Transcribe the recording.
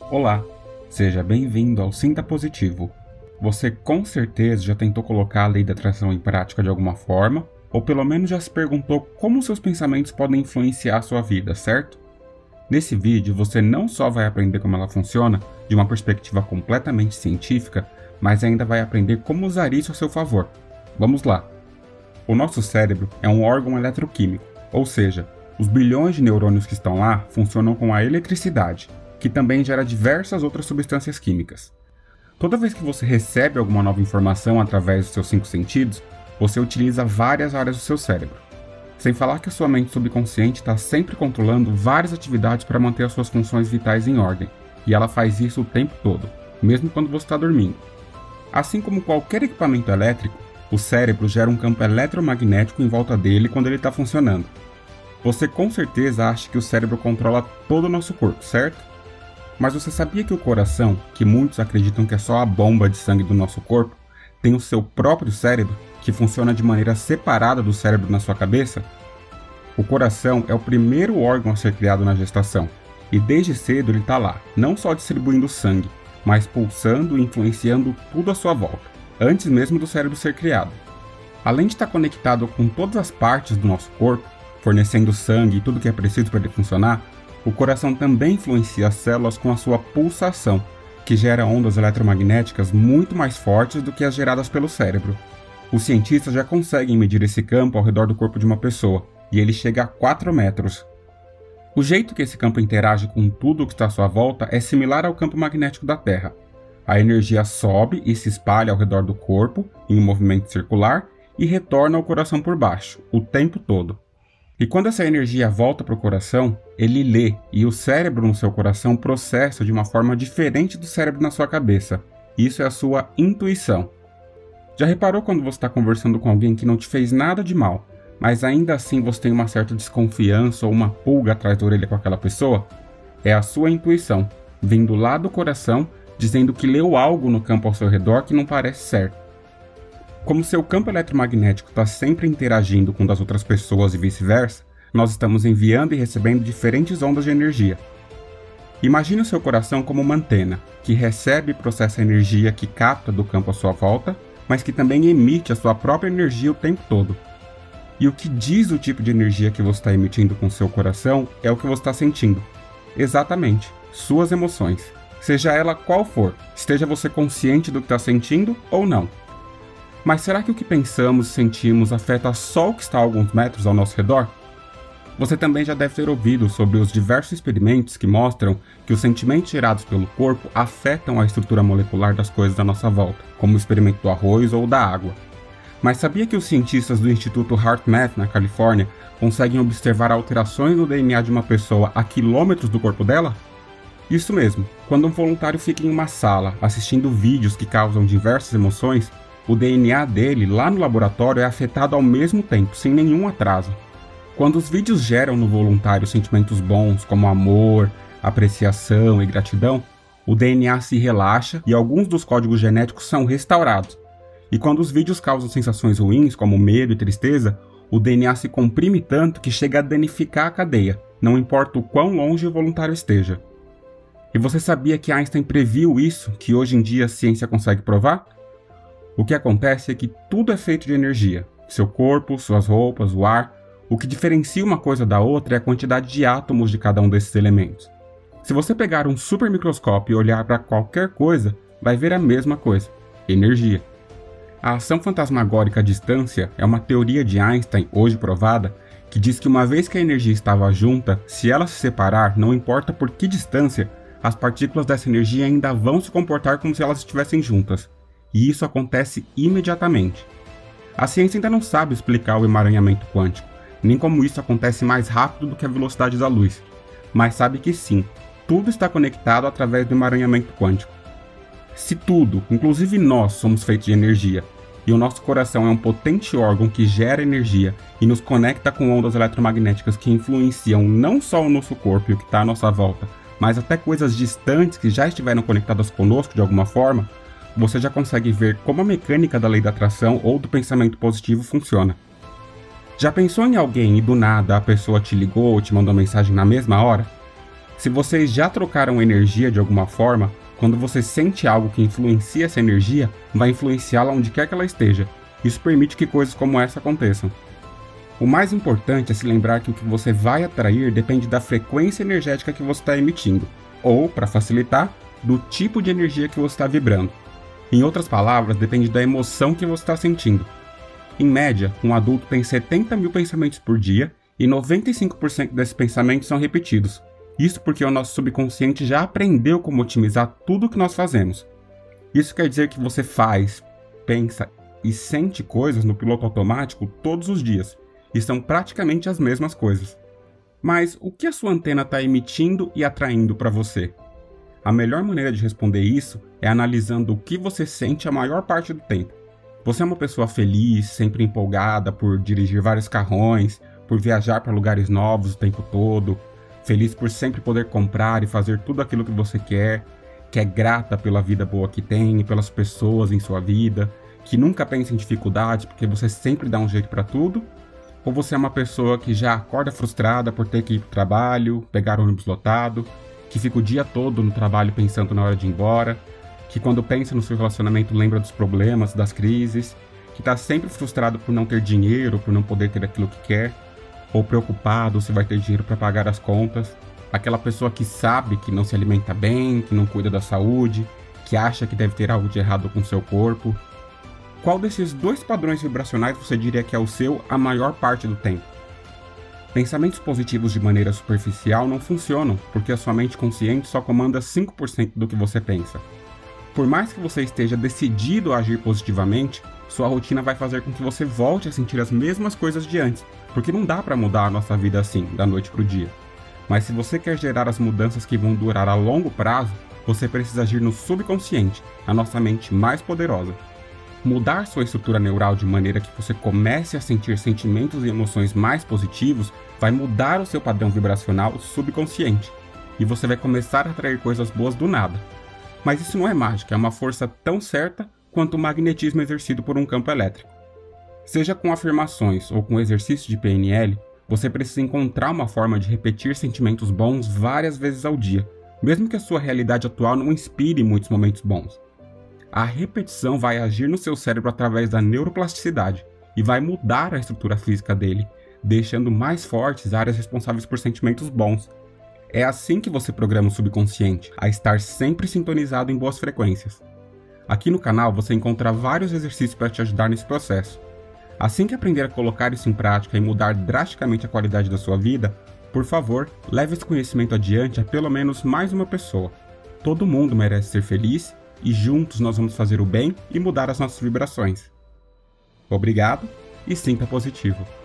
Olá, seja bem-vindo ao Sinta Positivo. Você com certeza já tentou colocar a lei da atração em prática de alguma forma, ou pelo menos já se perguntou como seus pensamentos podem influenciar a sua vida, certo? Nesse vídeo você não só vai aprender como ela funciona, de uma perspectiva completamente científica, mas ainda vai aprender como usar isso a seu favor. Vamos lá! O nosso cérebro é um órgão eletroquímico, ou seja, os bilhões de neurônios que estão lá funcionam com a eletricidade, que também gera diversas outras substâncias químicas. Toda vez que você recebe alguma nova informação através dos seus 5 sentidos, você utiliza várias áreas do seu cérebro. Sem falar que a sua mente subconsciente está sempre controlando várias atividades para manter as suas funções vitais em ordem, e ela faz isso o tempo todo, mesmo quando você está dormindo. Assim como qualquer equipamento elétrico, o cérebro gera um campo eletromagnético em volta dele quando ele está funcionando. Você com certeza acha que o cérebro controla todo o nosso corpo, certo? Mas você sabia que o coração, que muitos acreditam que é só a bomba de sangue do nosso corpo, tem o seu próprio cérebro, que funciona de maneira separada do cérebro na sua cabeça? O coração é o primeiro órgão a ser criado na gestação, e desde cedo ele está lá, não só distribuindo sangue, mas pulsando e influenciando tudo à sua volta, antes mesmo do cérebro ser criado. Além de estar conectado com todas as partes do nosso corpo, fornecendo sangue e tudo que é preciso para ele funcionar, o coração também influencia as células com a sua pulsação, que gera ondas eletromagnéticas muito mais fortes do que as geradas pelo cérebro. Os cientistas já conseguem medir esse campo ao redor do corpo de uma pessoa, e ele chega a 4 metros. O jeito que esse campo interage com tudo o que está à sua volta é similar ao campo magnético da Terra. A energia sobe e se espalha ao redor do corpo, em um movimento circular, e retorna ao coração por baixo, o tempo todo. E quando essa energia volta para o coração, ele lê, e o cérebro no seu coração processa de uma forma diferente do cérebro na sua cabeça. Isso é a sua intuição. Já reparou quando você está conversando com alguém que não te fez nada de mal, mas ainda assim você tem uma certa desconfiança ou uma pulga atrás da orelha com aquela pessoa? É a sua intuição, vindo lá do coração, dizendo que leu algo no campo ao seu redor que não parece certo. Como seu campo eletromagnético está sempre interagindo com o das outras pessoas e vice-versa, nós estamos enviando e recebendo diferentes ondas de energia. Imagine o seu coração como uma antena, que recebe e processa a energia que capta do campo à sua volta, mas que também emite a sua própria energia o tempo todo. E o que diz o tipo de energia que você está emitindo com seu coração é o que você está sentindo. Exatamente, suas emoções. Seja ela qual for, esteja você consciente do que está sentindo ou não. Mas será que o que pensamos e sentimos afeta só o que está a alguns metros ao nosso redor? Você também já deve ter ouvido sobre os diversos experimentos que mostram que os sentimentos gerados pelo corpo afetam a estrutura molecular das coisas à nossa volta, como o experimento do arroz ou da água. Mas sabia que os cientistas do Instituto HeartMath, na Califórnia, conseguem observar alterações no DNA de uma pessoa a quilômetros do corpo dela? Isso mesmo, quando um voluntário fica em uma sala assistindo vídeos que causam diversas emoções, o DNA dele lá no laboratório é afetado ao mesmo tempo, sem nenhum atraso. Quando os vídeos geram no voluntário sentimentos bons como amor, apreciação e gratidão, o DNA se relaxa e alguns dos códigos genéticos são restaurados. E quando os vídeos causam sensações ruins como medo e tristeza, o DNA se comprime tanto que chega a danificar a cadeia, não importa o quão longe o voluntário esteja. E você sabia que Einstein previu isso, que hoje em dia a ciência consegue provar? O que acontece é que tudo é feito de energia. Seu corpo, suas roupas, o ar. O que diferencia uma coisa da outra é a quantidade de átomos de cada um desses elementos. Se você pegar um super microscópio e olhar para qualquer coisa, vai ver a mesma coisa: energia. A ação fantasmagórica à distância é uma teoria de Einstein, hoje provada, que diz que uma vez que a energia estava junta, se ela se separar, não importa por que distância, as partículas dessa energia ainda vão se comportar como se elas estivessem juntas. E isso acontece imediatamente. A ciência ainda não sabe explicar o emaranhamento quântico, nem como isso acontece mais rápido do que a velocidade da luz, mas sabe que sim, tudo está conectado através do emaranhamento quântico. Se tudo, inclusive nós, somos feitos de energia, e o nosso coração é um potente órgão que gera energia e nos conecta com ondas eletromagnéticas que influenciam não só o nosso corpo e o que está à nossa volta, mas até coisas distantes que já estiveram conectadas conosco de alguma forma, você já consegue ver como a mecânica da lei da atração ou do pensamento positivo funciona. Já pensou em alguém e do nada a pessoa te ligou ou te mandou mensagem na mesma hora? Se vocês já trocaram energia de alguma forma, quando você sente algo que influencia essa energia, vai influenciá-la onde quer que ela esteja. Isso permite que coisas como essa aconteçam. O mais importante é se lembrar que o que você vai atrair depende da frequência energética que você está emitindo, ou, para facilitar, do tipo de energia que você está vibrando. Em outras palavras, depende da emoção que você está sentindo. Em média, um adulto tem 70 mil pensamentos por dia e 95% desses pensamentos são repetidos. Isso porque o nosso subconsciente já aprendeu como otimizar tudo o que nós fazemos. Isso quer dizer que você faz, pensa e sente coisas no piloto automático todos os dias, e são praticamente as mesmas coisas. Mas o que a sua antena está emitindo e atraindo para você? A melhor maneira de responder isso é analisando o que você sente a maior parte do tempo. Você é uma pessoa feliz, sempre empolgada por dirigir vários carrões, por viajar para lugares novos o tempo todo, feliz por sempre poder comprar e fazer tudo aquilo que você quer, que é grata pela vida boa que tem e pelas pessoas em sua vida, que nunca pensa em dificuldades porque você sempre dá um jeito para tudo? Ou você é uma pessoa que já acorda frustrada por ter que ir para o trabalho, pegar ônibus lotado, que fica o dia todo no trabalho pensando na hora de ir embora, que quando pensa no seu relacionamento lembra dos problemas, das crises, que está sempre frustrado por não ter dinheiro, por não poder ter aquilo que quer, ou preocupado se vai ter dinheiro para pagar as contas, aquela pessoa que sabe que não se alimenta bem, que não cuida da saúde, que acha que deve ter algo de errado com seu corpo. Qual desses dois padrões vibracionais você diria que é o seu a maior parte do tempo? Pensamentos positivos de maneira superficial não funcionam, porque a sua mente consciente só comanda 5% do que você pensa. Por mais que você esteja decidido a agir positivamente, sua rotina vai fazer com que você volte a sentir as mesmas coisas de antes, porque não dá para mudar a nossa vida assim, da noite para o dia. Mas se você quer gerar as mudanças que vão durar a longo prazo, você precisa agir no subconsciente, a nossa mente mais poderosa. Mudar sua estrutura neural de maneira que você comece a sentir sentimentos e emoções mais positivos vai mudar o seu padrão vibracional subconsciente, e você vai começar a atrair coisas boas do nada. Mas isso não é mágica, é uma força tão certa quanto o magnetismo exercido por um campo elétrico. Seja com afirmações ou com exercício de PNL, você precisa encontrar uma forma de repetir sentimentos bons várias vezes ao dia, mesmo que a sua realidade atual não inspire muitos momentos bons. A repetição vai agir no seu cérebro através da neuroplasticidade e vai mudar a estrutura física dele, deixando mais fortes áreas responsáveis por sentimentos bons. É assim que você programa o subconsciente, a estar sempre sintonizado em boas frequências. Aqui no canal você encontra vários exercícios para te ajudar nesse processo. Assim que aprender a colocar isso em prática e mudar drasticamente a qualidade da sua vida, por favor, leve esse conhecimento adiante a pelo menos mais uma pessoa. Todo mundo merece ser feliz e juntos nós vamos fazer o bem e mudar as nossas vibrações. Obrigado e sinta positivo.